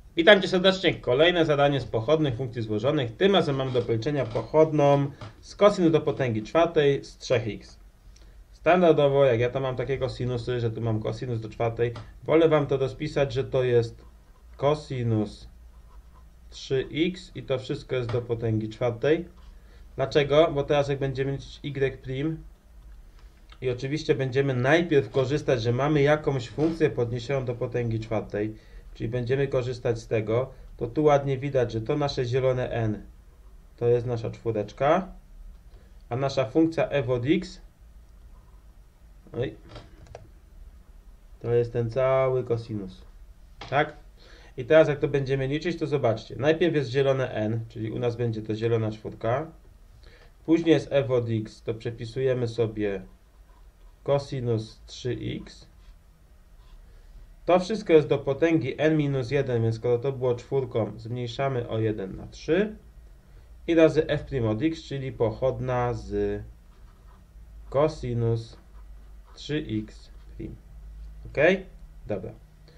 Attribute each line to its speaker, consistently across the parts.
Speaker 1: Witam Cię serdecznie. Kolejne zadanie z pochodnych funkcji złożonych. Tym razem mam do policzenia pochodną z cosinus do potęgi czwartej z 3x. Standardowo, jak ja tam mam takiego sinusy, że tu mam cosinus do czwartej, wolę Wam to rozpisać, że to jest cosinus 3x i to wszystko jest do potęgi czwartej. Dlaczego? Bo teraz jak będziemy liczyć y' i oczywiście będziemy najpierw korzystać, że mamy jakąś funkcję podniesioną do potęgi czwartej, czyli będziemy korzystać z tego, to tu ładnie widać, że to nasze zielone n to jest nasza czwóreczka, a nasza funkcja f od x to jest ten cały cosinus. Tak? I teraz jak to będziemy liczyć, to zobaczcie. Najpierw jest zielone n, czyli u nas będzie to zielona czwórka. Później jest f od x, to przepisujemy sobie cosinus 3x. To wszystko jest do potęgi n-1, więc skoro to było czwórką, zmniejszamy o 1 na 3. I razy f' od x, czyli pochodna z cosinus 3x'. Ok? Dobra.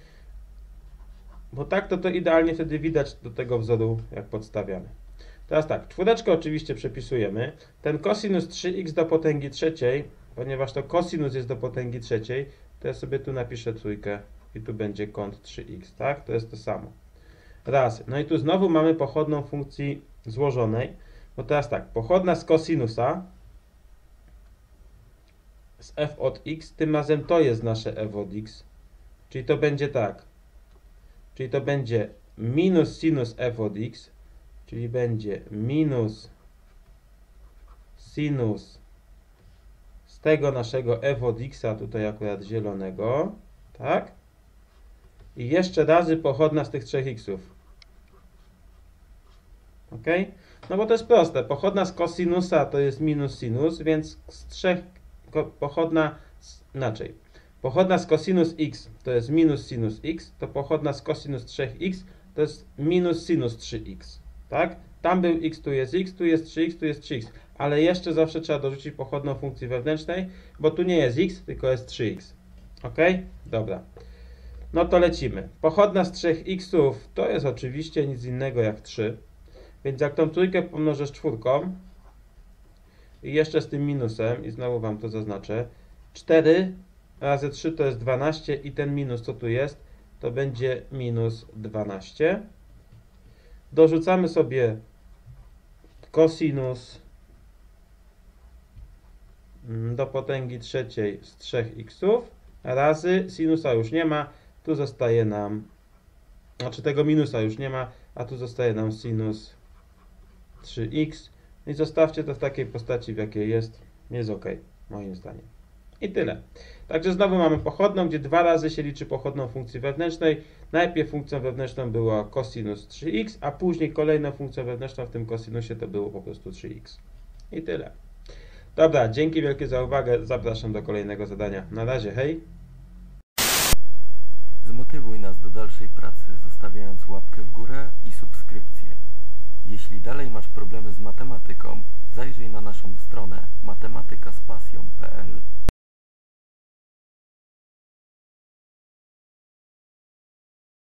Speaker 1: Bo tak to idealnie wtedy widać do tego wzoru, jak podstawiamy. Teraz tak, czwóreczkę oczywiście przepisujemy. Ten cosinus 3x do potęgi trzeciej, ponieważ to cosinus jest do potęgi trzeciej, to ja sobie tu napiszę trójkę i tu będzie kąt 3x, tak? To jest to samo. Raz. No i tu znowu mamy pochodną funkcji złożonej, bo teraz tak, pochodna z cosinusa z f od x, tym razem to jest nasze f od x, czyli to będzie tak, czyli to będzie minus sinus f od x, czyli będzie minus sinus z tego naszego f od x, tutaj akurat zielonego, tak? I jeszcze razy pochodna z tych 3x. Ok? No bo to jest proste. Pochodna z cosinusa to jest minus sinus, więc z 3 pochodna inaczej. Pochodna z cosinus x to jest minus sinus x, to pochodna z cosinus 3x to jest minus sinus 3x. Tak? Tam był x, tu jest 3x, tu jest 3x. Ale jeszcze zawsze trzeba dorzucić pochodną funkcji wewnętrznej, bo tu nie jest x, tylko jest 3x. Ok? Dobra. No to lecimy. Pochodna z 3x to jest oczywiście nic innego jak 3. Więc jak tą trójkę pomnożę z czwórką i jeszcze z tym minusem, i znowu Wam to zaznaczę, 4 razy 3 to jest 12 i ten minus, co tu jest, to będzie minus 12. Dorzucamy sobie cosinus do potęgi trzeciej z 3x razy sinusa już nie ma, tu zostaje nam, znaczy tego minusa już nie ma, a tu zostaje nam sinus 3x. I zostawcie to w takiej postaci, w jakiej jest ok, moim zdaniem. I tyle. Także znowu mamy pochodną, gdzie dwa razy się liczy pochodną funkcji wewnętrznej. Najpierw funkcją wewnętrzną była cosinus 3x, a później kolejną funkcją wewnętrzną w tym cosinusie to było po prostu 3x. I tyle. Dobra, dzięki wielkie za uwagę. Zapraszam do kolejnego zadania. Na razie, hej!
Speaker 2: Zmotywuj nas do dalszej pracy, zostawiając łapkę w górę i subskrypcję. Jeśli dalej masz problemy z matematyką, zajrzyj na naszą stronę matematykaspasją.pl.